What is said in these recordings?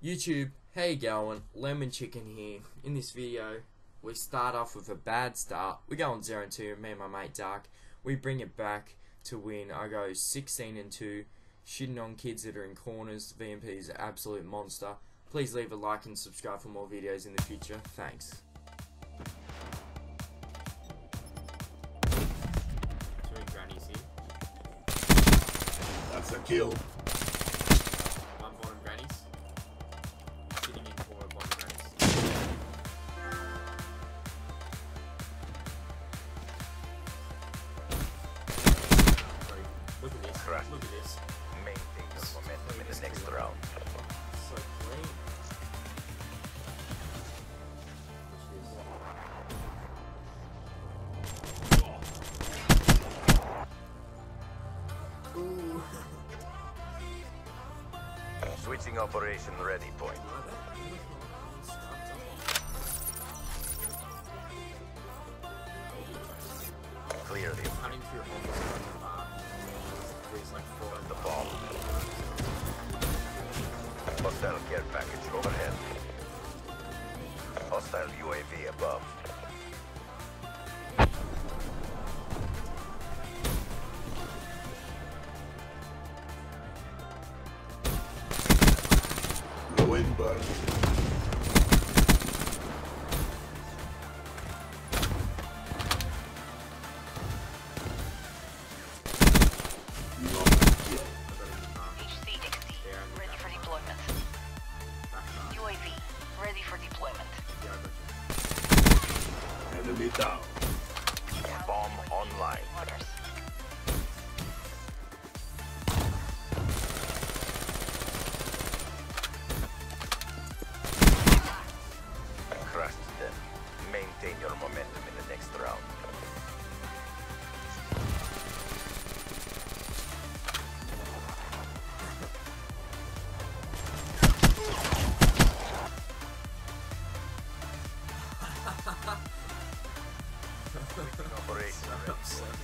YouTube, how you going? Lemon Chicken here. In this video, we start off with a bad start. We go on 0-2, me and my mate Dark. We bring it back to win. I go 16-2, shitting on kids that are in corners. VMP is an absolute monster. Please leave a like and subscribe for more videos in the future. Thanks. Grannies here. That's a kill. One bottom grannies. Sitting in four bottom grannies. Look at this. Correct. Look at this. Maintain your momentum in the next round. So clean. Ooh. Switching operation ready point. Clear the Cutting through almost there's like four the bomb. Hostile care package overhead. Hostile UAV above. Go in, bud. HCXD, ready for deployment. UAV, ready for deployment. Enemy down. Bomb online. Orders. Crushed them. Maintain your momentum in the next round. Operation ready.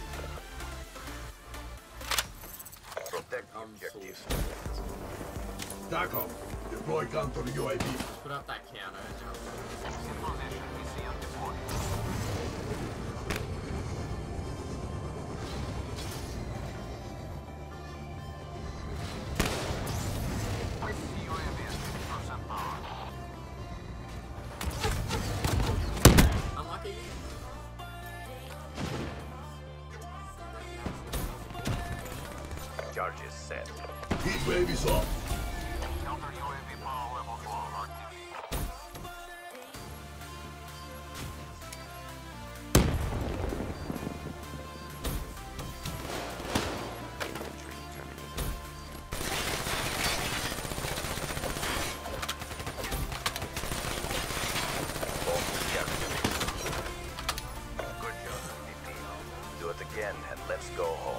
Protect objectives. TACOM. Deploy counter UAV. Put up that counter. Unlucky. Charges set. Heat wave is off. Counter UAV power level 4 active. Good job, MVP. Do it again and let's go home.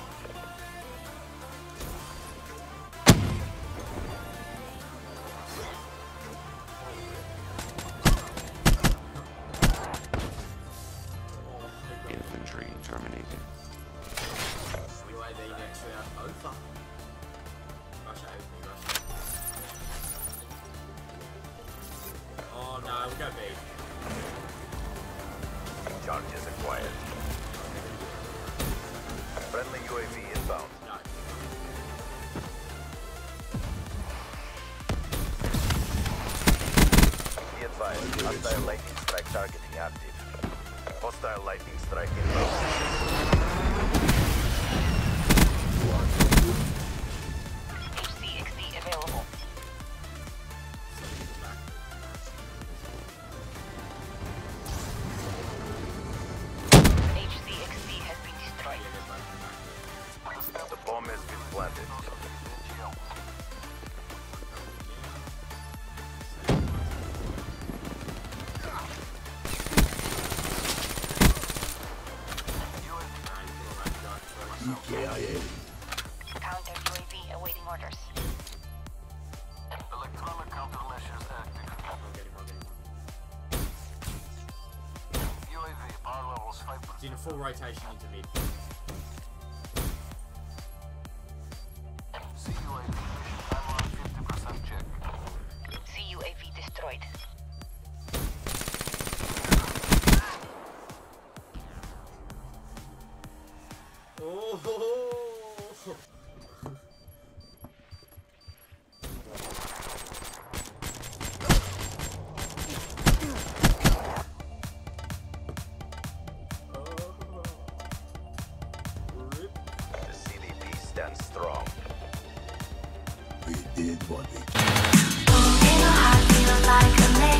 Infantry terminated. UAV next round over. Russia, Russia. Oh no, we'll go B. Charges acquired. Friendly UAV inbound. No. Be advised, hostile lightning strike targeting active. Hostile lightning strike inbound. HCXD available. HCXD has been destroyed. The bomb has been planted. EKIA. Counter UAV awaiting orders. Electronic countermeasures active. UAV power levels 5%. It's in a full rotation into mid. CUAV mission timeline 50% check. Stand strong. We did what we In a heart, feel like a